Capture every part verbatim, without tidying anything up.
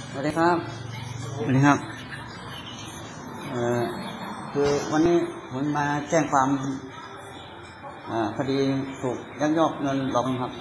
สวัสดีครับสวัสดีครับเอ่อคือวันนี้ผมมาแจ้งความคดีถูกยักยอกเงินหลอกครับ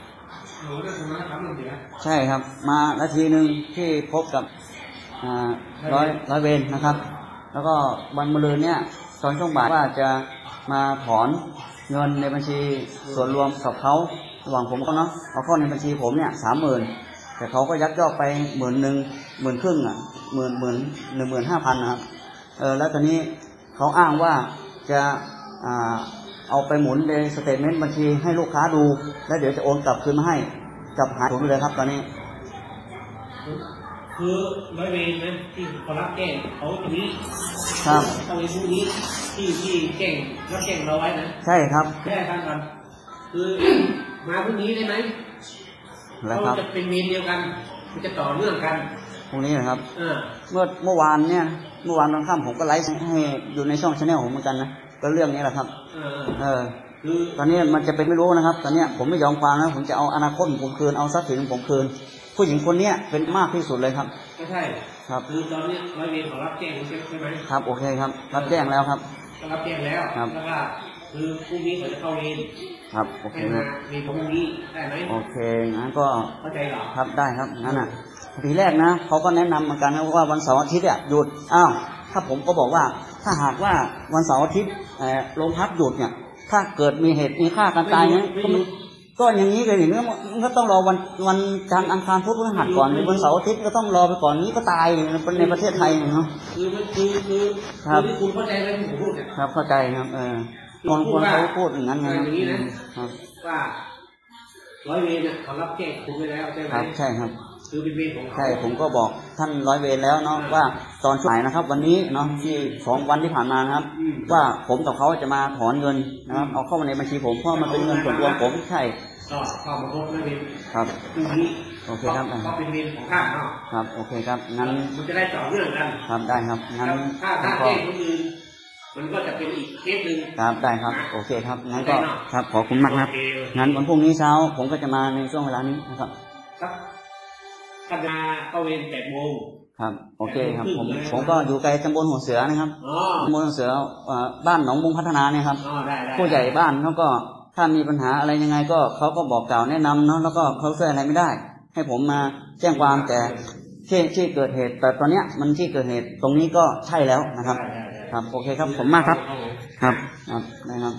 ใช่ครับมานาทีหนึ่งที่พบกับร้อยร้อยเวรนะครับแล้วก็วันมะรืนเนี่ยตอนช่วงบ่ายว่าจะมาถอนเงินในบัญชีส่วนรวมกับเขาระหว่างผมก็เนาะเอาเข้าในบัญชีผมเนี่ยสามหมื่นแต่เขาก็ยักยอกไปหมื่นหนึ่งหมื่นครึ่งอ่ะหมื่นหมื่นหนึ่งหมื่นห้าพันนะครับเออแล้วตอนนี้เขาอ้างว่าจะอ่าเอาไปหมุนในสเตทเมนต์บัญชีให้ลูกค้าดูแล้วเดี๋ยวจะโอนกลับคืนมาให้กลับหายผมเลยครับตอนนี้คือร้อยเวรนะที่เขารับแจ้งเขาตรงนี้ครับเขาในผู้นี้ที่ที่แจ้งรับแจ้งเราไว้นะใช่ครับใช่ครับครับคือมาพรุ่งนี้ได้ไหมเขาจะเป็นเวรเดียวกันมันจะต่อเนื่องกันพรุ่งนี้นะครับเมื่อเมื่อวานเนี่ยเมื่อวานตอนค่ำผมก็ไลฟ์ให้อยู่ในช่องชาแนลผมเหมือนกันนะก็เรื่องนี้แหละครับเออคือตอนนี้มันจะเป็นไม่รู้นะครับตอนนี้ผมไม่ยอมความนะผมจะเอาอนาคตของผมคืนเอาทรัพย์สินของผมคืนผู้หญิงคนนี้เป็นมากที่สุดเลยครับไม่ใช่ครับคือตอนนี้ร้อยเวรเขารับแจ้งใช่ไหมครับโอเคครับรับแจ้งแล้วครับรับแจ้งแล้วแล้วก็คือพรุ่งนี้เขาจะเข้าเวรครับโอเคครับมีพรุ่งนี้ได้ไหมโอเคงั้นก็เข้าใจหรอครับได้ครับงั้นอ่ะทีแรกนะเขาก็แนะนำเหมือนกันนะว่าวันเสาร์อาทิตย์อ่ะหยุดอ้าวถ้าผมก็บอกว่าถ้าหากว่าวันเสาร์อาทิตย์โรงพักหยุดเนี่ยถ้าเกิดมีเหตุมีฆ่ากันตายเนี่ยก็อย่างนี้เลยอย่างนี้ก็ต้องรอวันวันจันทร์อังคารพุธพฤหัสก่อนวันเสาร์อาทิตย์ก็ต้องรอไปก่อนนี้ก็ตายในประเทศไทยเนาะคือคือคือครับคุณเข้าใจไหมที่ผมพูดเนี่ยครับเข้าใจครับเออคนคนเขาพูดอย่างนั้นไงอย่างนี้นะว่าร้อยเวรเนี่ยเขารับแจ้งคุณไปแล้วใช่ไหมครับใช่ครับคือเป็นเวรของเขาใช่ผมก็บอกท่านร้อยเวรแล้วเนาะว่าตอนช่วงไหนนะครับวันนี้เนาะที่สองวันที่ผ่านมานะครับว่าผมกับเขาจะมาถอนเงินนะครับเอาเข้ามาในบัญชีผมเพราะมันเป็นเงินส่วนรวมผมใช่ก็เข้ามาพบร้อยเวรครับโอเคครับก็เป็นเวรของข้าเนาะครับโอเคครับงั้นมันจะได้ต่อเนื่องกันครับได้ครับงั้นถ้าถ้าแจ้งคนอื่นมันก็จะเป็นอีกเคสหนึ่งครับได้ครับโอเคครับงั้นก็ครับขอบคุณมากครับงั้นวันพรุ่งนี้เช้าผมก็จะมาในช่วงเวลานี้นะครับครับถ้ามาเข้าเวรแปดโมงครับโอเคครับผมผมก็อยู่ไกลตำบลหัวเสือนะครับตำบลหัวเสือบ้านหนองบุงพัฒนาเนี่ยครับผู้ใหญ่บ้านเขาก็ถ้ามีปัญหาอะไรยังไงก็เขาก็บอกกล่าวแนะนำเนาะแล้วก็เขาช่วยอะไรไม่ได้ให้ผมมาแจ้งความแต่ที่ที่เกิดเหตุแต่ตอนเนี้ยมันที่เกิดเหตุตรงนี้ก็ใช่แล้วนะครับครับโอเคครับผมมากครับครับครับได้ครับ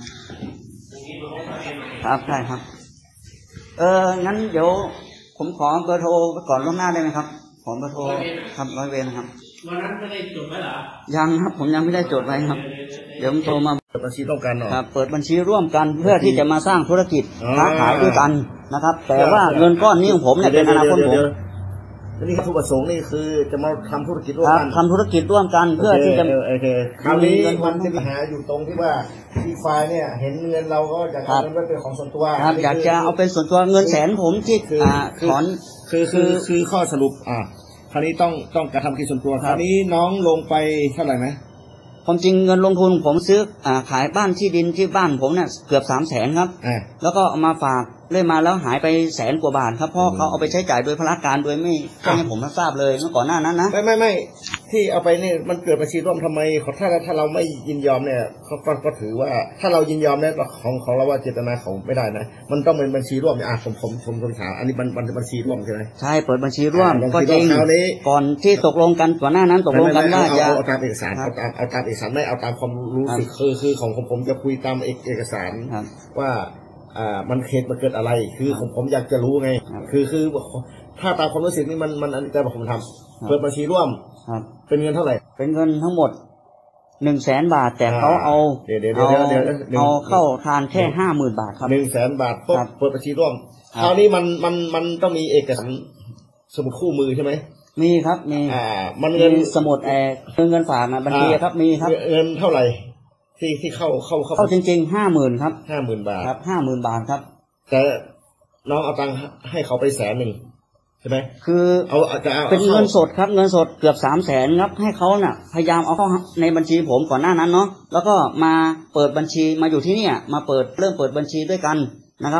ครับได้ครับเอองั้นเดี๋ยวผมขอเบอร์โทรไปก่อนล่วงหน้าได้ไหมครับขอเบอร์โทรครับร้อยเวรนะครับวันนั้นไม่ได้จดไว้เหรอยังครับผมยังไม่ได้จดไว้ครับเดี๋ยวผมโทรมาเปิดบัญชีร่วมกันเนาะครับเปิดบัญชีร่วมกันเพื่อที่จะมาสร้างธุรกิจค้าขายด้วยกันนะครับแต่ว่าเงินก้อนนี้ของผมเนี่ยเป็นอนาคตผมนี่วัตถุประสงค์นี่คือจะมาทำธุรกิจร่วมกันทำธุรกิจร่วมกันเพื่อที่จะโอเคคราวนี้มันจะมีปัญหาอยู่ตรงที่ว่าที่ฝ่ายเนี่ยเห็นเงินเราก็อยากเอาเงินไว้เป็นของส่วนตัวครับอยากจะเอาเป็นส่วนตัวเงินแสนผมที่ถอนคือคือคือข้อสรุปอ่าคราวนี้ต้องต้องกระทำกิจส่วนตัวคราวนี้น้องลงไปเท่าไหร่ไหมความจริงเงินลงทุนผมซื้ออ่าขายบ้านที่ดินที่บ้านผมเนี่ยเกือบสามแสนครับแล้วก็เอามาฝากเล่มาแล้วหายไปแสนกว่าบาทครับเพราะเขาเอาไปใช้จ่ายโดยพละการโดยไม่ให้ผมทราบเลยเมื่อก่อนหน้านั้นนะไม่ไม่ไม่ที่เอาไปนี่มันเกิดบัญชีร่วมทำไมถ้าถ้าเราไม่ยินยอมเนี่ยเขาก็ก็ถือว่าถ้าเรายินยอมเนี่ยของของเราว่าเจตนาเขาไม่ได้นะมันต้องเป็นบัญชีร่วมอ่ะผมผมผมผมถามอันนี้บัญบัญชีร่วมใช่ไหมใช่เปิดบัญชีร่วมก็จริงก่อนที่ตกลงกันก่อนหน้านั้นตกลงกันว่าจะเอาตามเอกสารเอาตามเอาตามเอกสารไม่เอาตามความรู้สึกคือคือของผมผมจะคุยตามเอกสารว่าอ่ามันเหตุมันเกิดอะไรคือผมผมอยากจะรู้ไงคือคือถ้าตามความรู้สึกนี่มันมันอันแต่ผมทำเปิดบัญชีร่วมเป็นเงินเท่าไหร่เป็นเงินทั้งหมดหนึ่งแสนบาทแต่เขาเอาเอาเอาเข้าทานแค่ห้าหมื่นบาทครับหนึ่งแสนบาทปุ๊บเปิดบัญชีร่วมคราวนี้มันมันมันต้องมีเอกสารสมุดคู่มือใช่ไหมมีครับมีอ่ามันเงินสมุดแอร์เงินฝากบัญชีครับมีครับเงินเท่าไหร่ที่ที่เข้าเข้าเข้าเข้าจริงๆห้าหมื่นครับห้าหมื่นบาทครับห้าหมื่นบาทครับแต่น้องเอาตังค์ให้เขาไปแสนหนึ่งใช่ไหมคือเอาจะเอาเป็นเงินสดครับเงินสดเกือบสามแสนครับให้เขาน่ะพยายามเอาเข้าในบัญชีผมก่อนหน้านั้นเนาะแล้วก็มาเปิดบัญชีมาอยู่ที่นี่มาเปิดเริ่มเปิดบัญชีด้วยกันนะครับ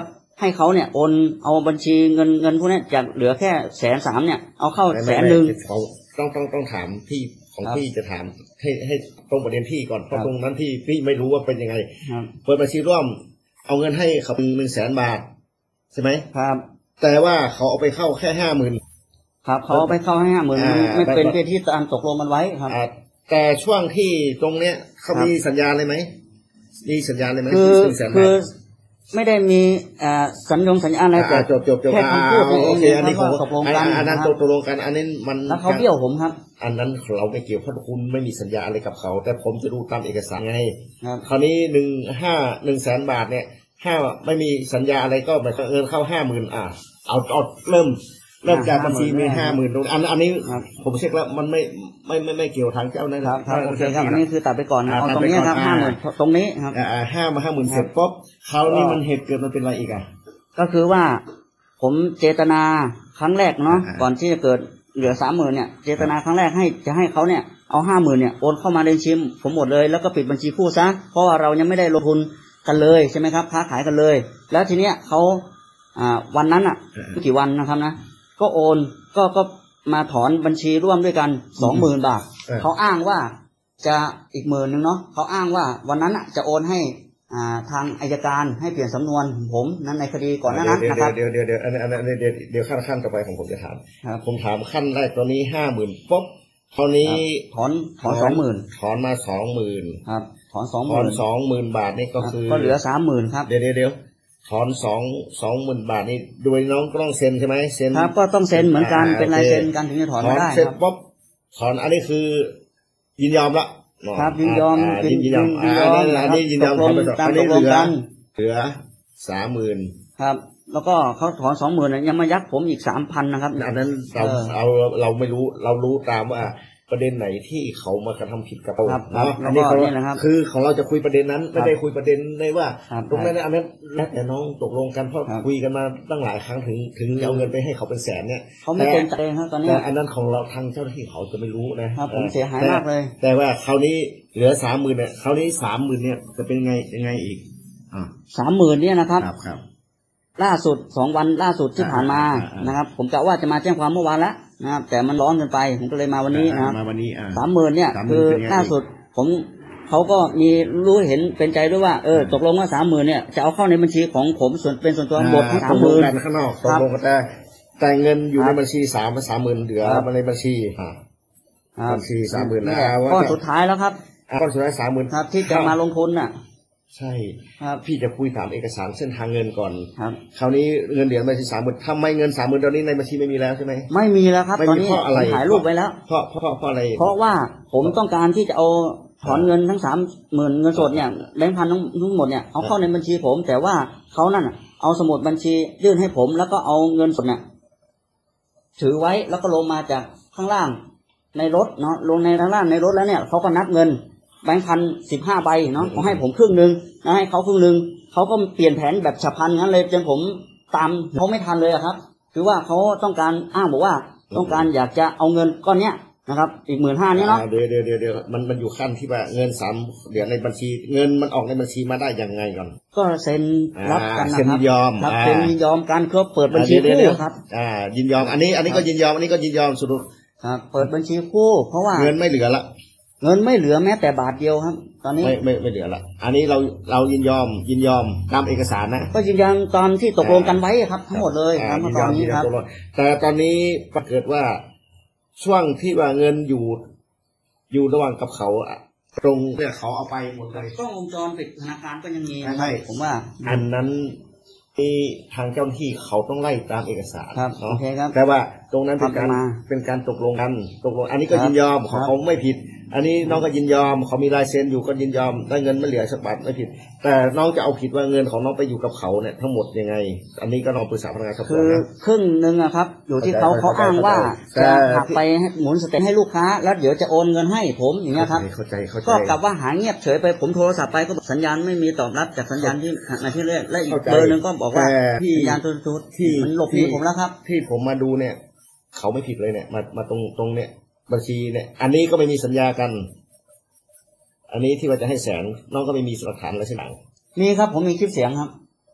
ให้เขาเนี่ยโอนเอาบัญชีเงินเงินพวกนี้จากเหลือแค่แสนสามเนี่ยเอาเข้าแสนหนึ่งต้องต้องต้องถามพี่ของพี่จะถามให้ให้ตรงประเด็นพี่ก่อนเพราะตรงนั้นพี่พี่ไม่รู้ว่าเป็นยังไงเปิดบัญชีร่วมเอาเงินให้เขาหนึ่งแสนบาทใช่ไหมครับแต่ว่าเขาเอาไปเข้าแค่ห้าหมื่นครับเขาเอาไปเข้าให้ห้าหมื่นไม่เป็นไปที่ตามตกลงกันไว้ครับแต่ช่วงที่ตรงเนี้ยเขามีสัญญาเลยไหมมีสัญญาเลยไหมคือคือไม่ได้มีสัญญงสัญญาอะไรแต่จบจบจบแค่คำพูดโอเคอันนี้ผมตกลงกันอันนั้นตกลงกันอันนี้มันแล้วเขาเบี้ยวผมครับอันนั้นเราไม่เกี่ยวเพราะคุณไม่มีสัญญาอะไรกับเขาแต่ผมจะดูตามเอกสารไงคราวนี้หนึ่งห้าหนึ่งแสนบาทเนี่ยห้าไม่มีสัญญาอะไรก็หมายความเงินเข้าห้าหมื่นอ่าเอาเอาเริ่มเริ่มจากบัญชีมีห้าหมื่นตรงอันอันนี้ผมเช็คแล้วมันไม่ไม่ไม่ไม่เกี่ยวทางเจ้านะครับโอเคครับอันนี้คือตัดไปก่อนเอาตรงนี้ครับห้าหมื่นตรงนี้ครับอ่าห้ามาห้าหมื่นเสร็จปุ๊บเขานี่มันเหตุเกิดมันเป็นอะไรอีกอ่ะก็คือว่าผมเจตนาครั้งแรกเนาะก่อนที่จะเกิดเหลือสามหมื่นเนี่ยเจตนาครั้งแรกให้จะให้เขาเนี่ยเอาห้าหมื่นเนี่ยโอนเข้ามาในบัญชีผมหมดเลยแล้วก็ปิดบัญชีคู่ซะเพราะว่าเรายังไม่ได้ลงทุนกันเลยใช่ไหมครับค้าขายกันเลยแล้วทีเนี้ยเขาอ่าวันนั้นอ่ะกี่วันนะครับนะก็โอนก็ก็มาถอนบัญชีร่วมด้วยกันสองหมื่นบาทเขาอ้างว่าจะอีกหมื่นหนึ่งเนาะเขาอ้างว่าวันนั้นอ่ะจะโอนให้อ่าทางอัยการให้เปลี่ยนสำนวนผมนั้นในคดีก่อนหน้านั้นนะครับเดี๋ยวเดี๋ยวเดี๋ยวอันนั้นเดี๋ยวเดี๋ยวขั้นขั้นต่อไปของผมจะถามผมถามขั้นแรกตอนนี้ห้าหมื่นปุ๊บคราวนี้ถอนถอนสองหมื่นถอนมาสองหมื่นครับถอนสองหมื่นถอนสองหมื่นบาทนี่ก็คือก็เหลือสามหมื่นครับเดี๋ยวเดี๋ยวเดี๋ยวถอนสองสองหมื่นบาทนี่โดยน้องก็ต้องเซ็นใช่ไหมเซ็นครับก็ต้องเซ็นเหมือนกันเป็นลายเซ็นกันถึงจะถอนได้ครับเซ็นปุ๊บถอนอันนี้คือยินยอมละครับยินยอมยินยอมอันนี้ยินยอมตามตกลงกันเหลือสามหมื่นครับแล้วก็เขาถอนสองหมื่นยังมายักผมอีกสามพันนะครับอันนั้นเราเราเราไม่รู้เรารู้ตามว่าประเด็นไหนที่เขามากระทำผิดกับเราเนาะอันนี้เขาคือของเราจะคุยประเด็นนั้นไม่ได้คุยประเด็นในว่าตรงนั้นอันนั้นแล้วแต่น้องตกลงกันเพราะคุยกันมาตั้งหลายครั้งถึงถึงเอาเงินไปให้เขาเป็นแสนเนี่ยเขาไม่เต็มใจครับตอนนี้แต่อันนั้นของเราทางเจ้าหน้าที่เขาจะไม่รู้นะครับผมเสียหายมากเลยแต่ว่าคราวนี้เหลือสามหมื่นเนี่ยคราวนี้สามหมื่นเนี่ยจะเป็นไงยังไงอีกอ่าสามหมื่นเนี่ยนะครับครับล่าสุดสองวันล่าสุดที่ผ่านมานะครับผมกะว่าจะมาแจ้งความเมื่อวานแล้วนะครับแต่มันร้อนเกินไปผมก็เลยมาวันนี้นะครับมาวันนี้สามหมื่นเนี่ยคือล่าสุดผมเขาก็มีรู้เห็นเป็นใจด้วยว่าเออตกลงว่าสามหมื่นเนี่ยจะเอาเข้าในบัญชีของผมส่วนเป็นส่วนตัวหมดทั้งสามหมื่นข้างนอกตกลงกันแต่แต่เงินอยู่ในบัญชีสามสามหมื่นเหลือมาในบัญชีบัญชีสามหมื่นนะก้อนสุดท้ายแล้วครับก้อนสุดท้ายสามหมื่นครับที่จะมาลงทุนน่ะใช่ครับพี่จะคุยถามเอกสารเส้นทางเงินก่อนครับคราวนี้เงินเหรียญบัญชีสามหมื่นทำไมเงินสามหมื่นตอนนี้ในบัญชีไม่มีแล้วใช่ไหมไม่มีแล้วครับตอนนี้ถ่ายรูปไว้แล้วเพราะเพราะเพราะอะไรเพราะว่าผมต้องการที่จะเอาถอนเงินทั้งสามหมื่นเงินสดเนี่ยแบงค์พันทั้งหมดเนี่ยเอาเข้าในบัญชีผมแต่ว่าเขานั่นเอาสมุดบัญชียื่นให้ผมแล้วก็เอาเงินสดเนี่ยถือไว้แล้วก็ลงมาจากข้างล่างในรถเนาะลงในข้างล่างในรถแล้วเนี่ยเขาก็นับเงินแบงค์พันสิบห้าใบเนาะเขาให้ผมครึ่งหนึ่งแล้วให้เขาครึ่งหนึ่งเขาก็เปลี่ยนแผนแบบฉับพลันงั้นเลยจนผมตามเขาไม่ทันเลยครับคือว่าเขาต้องการอ้างบอกว่าต้องการอยากจะเอาเงินก้อนเนี้ยนะครับอีกหมื่นห้านี้เนาะเดี๋ยวเดี๋ยวเดี๋ยวเดี๋ยวมันมันอยู่ขั้นที่ว่าเงินสามเดี๋ยวในบัญชีเงินมันออกในบัญชีมาได้ยังไงก่อนก็เซ็นรับกันนะครับเซ็นยอมครับเซ็นยินยอมการครบเปิดบัญชีคู่ครับอ่ายินยอมอันนี้อันนี้ก็ยินยอมอันนี้ก็ยินยอมสุดครับเปิดบัญชีคู่เพราะว่าเงินไม่เหลือละเงินไม่เหลือแม้แต่บาทเดียวครับตอนนี้ไม่ไม่ไม่เหลือละอันนี้เราเรายินยอมยินยอมตามเอกสารนะก็ยินยอมตอนที่ตกลงกันไว้ครับทั้งหมดเลยตามตอนนี้ครับแต่ตอนนี้ปรากฏว่าช่วงที่ว่าเงินอยู่อยู่ระหว่างกับเขาตรงเนี่ยเขาเอาไปหมดเลยกล้องวงจรปิดธนาคารก็ยังมีใช่ผมว่าอันนั้นที่ทางเจ้าหน้าที่เขาต้องไล่ตามเอกสารครับโอเคครับแต่ว่าตรงนั้นเป็นการเป็นการตกลงกันตกลงอันนี้ก็ยินยอมเขาเขาไม่ผิดอันนี้น้องก็ยินยอมเขามีลายเซ็นอยู่ก็ยินยอมได้เงินไม่เหลือสักบาทไม่ผิดแต่น้องจะเอาผิดว่าเงินของน้องไปอยู่กับเขาเนี่ยทั้งหมดยังไงอันนี้ก็ลองปรึกษาพนักงานสอบสวนคือครึ่งหนึ่งอะครับอยู่ที่เขาเขาอ้างว่าจะหักไปหมุนสเต็ปให้ลูกค้าแล้วเดี๋ยวจะโอนเงินให้ผมอย่างเงี้ยครับเข้าใจเข้าใจก็กลับว่าหายเงียบเฉยไปผมโทรศัพท์ไปก็สัญญาณไม่มีตอบรับจากสัญญาณที่ในที่แรกและอีกเบอร์นึงก็บอกว่าสัญญาณทุกๆที่มันหลบหนีผมแล้วครับที่ผมมาดูเนี่ยเขาไม่ผิดเลยเนี่ยมามาตรงตรงเนี่ยบัญชีเนี่ยอันนี้ก็ไม่มีสัญญากันอันนี้ที่ว่าจะให้แสนน้องก็ไม่มีหลักฐานอะไรใช่ไหมมีครับผมมีคลิปเสียงครับ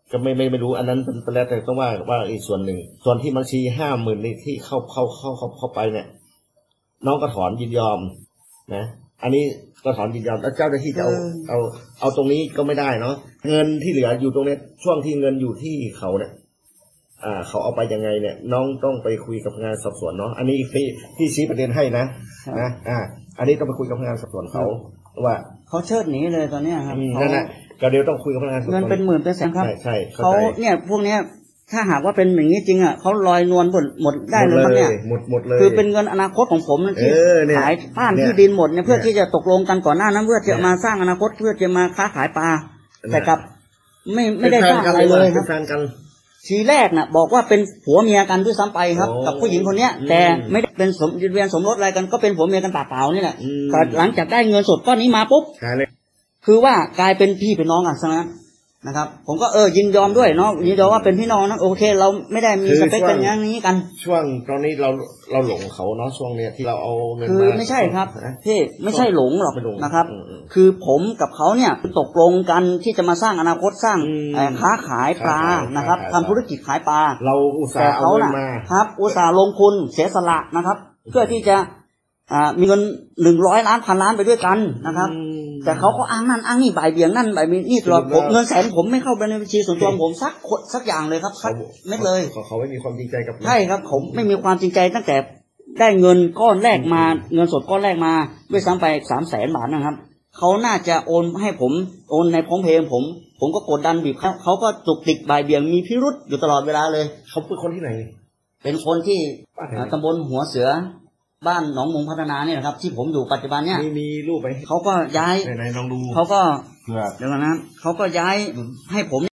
ก็ไม่ไม่ไม่รู้อันนั้นเป็นแล้วแต่ต้องว่าว่าอีกส่วนหนึ่งส่วนที่บัญชีห้าหมื่นนี่ที่เข้าเข้าเข้าเข้าเข้าไปเนี่ยน้องก็ถอนยินยอมนะอันนี้ก็ถอนยินยอมแล้วเจ้าหน้าที่จะเอาเอาเอาตรงนี้ก็ไม่ได้เนาะเงินที่เหลืออยู่ตรงนี้ช่วงที่เงินอยู่ที่เขาเนี่ยอ่าเขาเอาไปยังไงเนี่ยน้องต้องไปคุยกับพนักงานสอบสวนเนาะอันนี้ที่ที่ชี้ประเด็นให้นะนะอ่าอันนี้ต้องไปคุยกับพนักงานสอบสวนเขาว่าเขาเชิดหนีเลยตอนนี้ครับนั่นแหละก็เดี๋ยวต้องคุยกับพนักงานสอบสวนเงินเป็นหมื่นเป็นแสนครับใช่เขาเนี่ยพวกเนี้ยถ้าหากว่าเป็นอย่างนี้จริงอ่ะเขาลอยนวลหมดหมดได้เลยครับเนี่ยหมดหมดเลยคือเป็นเงินอนาคตของผมที่ขายบ้านที่ดินหมดเนี่ยเพื่อที่จะตกลงกันก่อนหน้านั้นเพื่อจะมาสร้างอนาคตเพื่อจะมาค้าขายปลาแต่กับไม่ไม่ได้สร้างอะไรเลยครับทีแรกน่ะบอกว่าเป็นผัวเมียกันด้วยซ้ำไปครับกับผู้หญิงคนเนี้ยแต่ไม่ได้เป็นสมยืนเวียนสมรสอะไรกันก็เป็นผัวเมียกันปากเปล่านี่แหละแต่หลังจากได้เงินสดก้อนนี้มาปุ๊บคือว่ากลายเป็นพี่เป็นน้องกันซะนั้นนะครับผมก็เออยินยอมด้วยเนาะยินยอมว่าเป็นพี่น้องนะโอเคเราไม่ได้มีสเปคกันอย่างนี้กันช่วงตอนนี้เราเราหลงเขาเนาะช่วงเนี้ยที่เราเอาเงินคือไม่ใช่ครับพี่ไม่ใช่หลงหรอกนะครับคือผมกับเขาเนี่ยตกลงกันที่จะมาสร้างอนาคตสร้างค้าขายปลานะครับทำธุรกิจขายปลาเราอุตส่าห์เอาเงินมาครับอุตส่าห์ลงทุนเสียสละนะครับเพื่อที่จะมีเงินหนึ่งร้อยล้านพันล้านไปด้วยกันนะครับแต่เขาก็อ้างนั่นอ้างนี่บ่ายเบี่ยงนั่นบ่ายเบี่ยงนี่ตลอดผมเงินแสนผมไม่เข้าไปในบัญชีส่วนตัวผมสักสักอย่างเลยครับสักเม็ดเลยเขาไม่มีความจริงใจกับใช่ครับผมไม่มีความจริงใจตั้งแต่ได้เงินก้อนแรกมาเงินสดก้อนแรกมาด้วยซ้ำไปสามแสนบาทนะครับเขาน่าจะโอนให้ผมโอนในพร้อมเพย์ผมผมก็กดดันบีบเขาเขาก็จุกติกบ่ายเบี่ยงมีพิรุษอยู่ตลอดเวลาเลยเขาเป็นคนที่ไหนเป็นคนที่ตำบลหัวเสือบ้านหนองมุงพัฒนาเนี่ยนะครับที่ผมอยู่ปัจจุบันเนี่ยมีมีรูปไหมเขาก็ย้ายไหนๆลองดูเขาก็เดี๋ยวนะเขาก็ย้ายให้ผม